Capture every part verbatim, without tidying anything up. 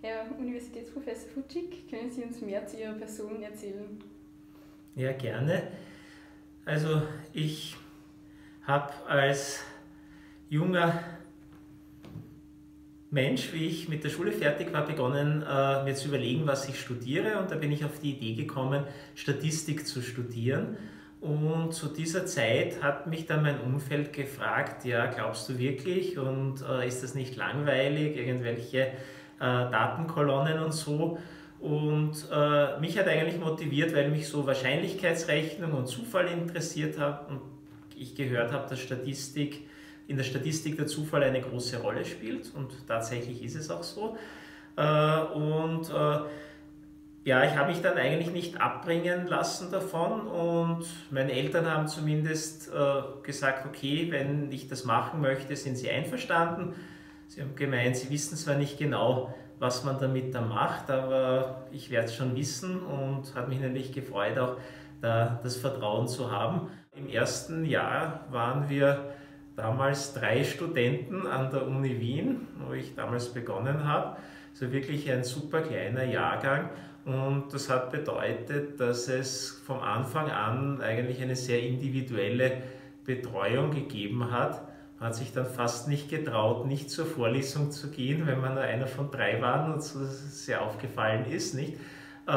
Herr Universitätsprofessor Futschig, können Sie uns mehr zu Ihrer Person erzählen? Ja, gerne. Also ich habe als junger Mensch, wie ich mit der Schule fertig war, begonnen, äh, mir zu überlegen, was ich studiere, und da bin ich auf die Idee gekommen, Statistik zu studieren. Und zu dieser Zeit hat mich dann mein Umfeld gefragt: Ja, glaubst du wirklich, und äh, ist das nicht langweilig, irgendwelche äh, Datenkolonnen und so? Und äh, mich hat eigentlich motiviert, weil mich so Wahrscheinlichkeitsrechnung und Zufall interessiert hat, und ich gehört habe, dass Statistik in der Statistik der Zufall eine große Rolle spielt, und tatsächlich ist es auch so. Äh, und äh, ja, ich habe mich dann eigentlich nicht abbringen lassen davon, und meine Eltern haben zumindest äh, gesagt: Okay, wenn ich das machen möchte, sind sie einverstanden. Sie haben gemeint, sie wissen zwar nicht genau, was man damit dann macht, aber ich werde es schon wissen, und hat mich natürlich gefreut, auch da das Vertrauen zu haben. Im ersten Jahr waren wir damals drei Studenten an der Uni Wien, wo ich damals begonnen habe. Also wirklich ein super kleiner Jahrgang, und das hat bedeutet, dass es vom Anfang an eigentlich eine sehr individuelle Betreuung gegeben hat. Man hat sich dann fast nicht getraut, nicht zur Vorlesung zu gehen, wenn man nur einer von drei war und so sehr aufgefallen ist, nicht? Äh,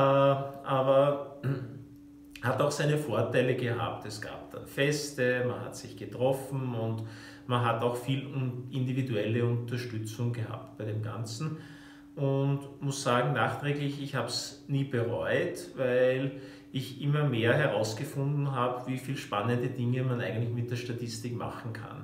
aber hat auch seine Vorteile gehabt. Es gab dann Feste, man hat sich getroffen, und man hat auch viel individuelle Unterstützung gehabt bei dem Ganzen. Und muss sagen, nachträglich, ich habe es nie bereut, weil ich immer mehr herausgefunden habe, wie viele spannende Dinge man eigentlich mit der Statistik machen kann.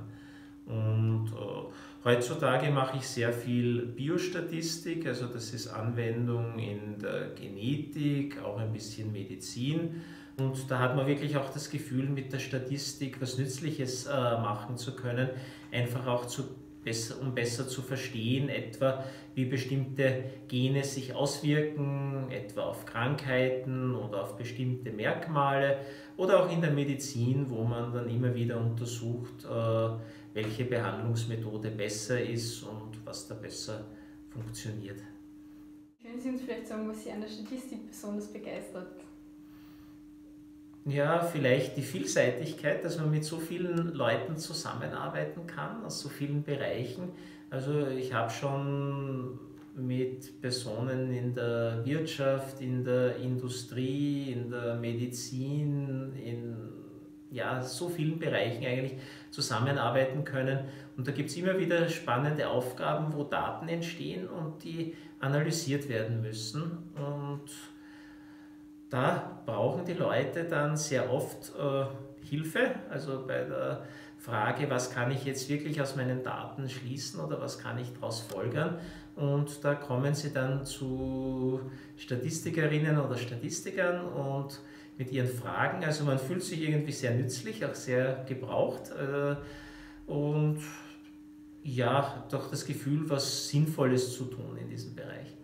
Und äh, heutzutage mache ich sehr viel Biostatistik, also das ist Anwendung in der Genetik, auch ein bisschen Medizin. Und da hat man wirklich auch das Gefühl, mit der Statistik was Nützliches äh, machen zu können, einfach auch zu besser, um besser zu verstehen, etwa wie bestimmte Gene sich auswirken, etwa auf Krankheiten oder auf bestimmte Merkmale, oder auch in der Medizin, wo man dann immer wieder untersucht, äh, welche Behandlungsmethode besser ist und was da besser funktioniert. Können Sie uns vielleicht sagen, was Sie an der Statistik besonders begeistert? Ja, vielleicht die Vielseitigkeit, dass man mit so vielen Leuten zusammenarbeiten kann, aus so vielen Bereichen. Also ich habe schon mit Personen in der Wirtschaft, in der Industrie, in der Medizin, in ja, so vielen Bereichen eigentlich zusammenarbeiten können. Und da gibt es immer wieder spannende Aufgaben, wo Daten entstehen und die analysiert werden müssen. Und da brauchen die Leute dann sehr oft äh, Hilfe, also bei der Frage, was kann ich jetzt wirklich aus meinen Daten schließen oder was kann ich daraus folgern. Und da kommen sie dann zu Statistikerinnen oder Statistikern und mit ihren Fragen. Also man fühlt sich irgendwie sehr nützlich, auch sehr gebraucht, äh, und ja, doch das Gefühl, was Sinnvolles zu tun in diesem Bereich.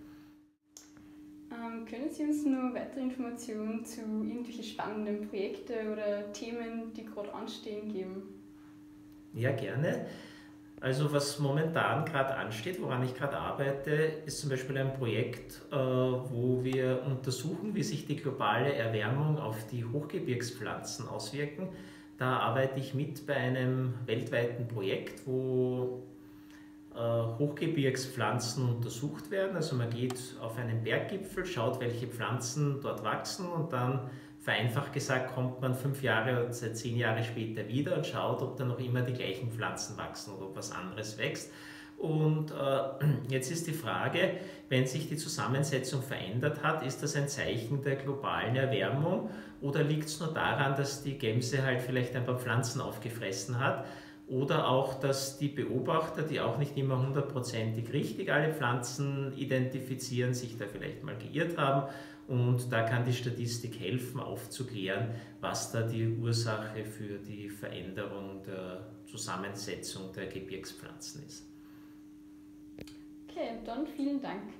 Ähm, können Sie uns noch weitere Informationen zu irgendwelchen spannenden Projekten oder Themen, die gerade anstehen, geben? Ja, gerne. Also was momentan gerade ansteht, woran ich gerade arbeite, ist zum Beispiel ein Projekt, äh, wo wir untersuchen, wie sich die globale Erwärmung auf die Hochgebirgspflanzen auswirken. Da arbeite ich mit bei einem weltweiten Projekt, wo äh, Hochgebirgspflanzen untersucht werden. Also man geht auf einen Berggipfel, schaut, welche Pflanzen dort wachsen, und dann, vereinfacht gesagt, kommt man fünf Jahre oder zehn Jahre später wieder und schaut, ob da noch immer die gleichen Pflanzen wachsen oder ob was anderes wächst. Und äh, jetzt ist die Frage, wenn sich die Zusammensetzung verändert hat, ist das ein Zeichen der globalen Erwärmung, oder liegt es nur daran, dass die Gemse halt vielleicht ein paar Pflanzen aufgefressen hat? Oder auch, dass die Beobachter, die auch nicht immer hundertprozentig richtig alle Pflanzen identifizieren, sich da vielleicht mal geirrt haben. Und da kann die Statistik helfen, aufzuklären, was da die Ursache für die Veränderung der Zusammensetzung der Gebirgspflanzen ist. Okay, dann vielen Dank.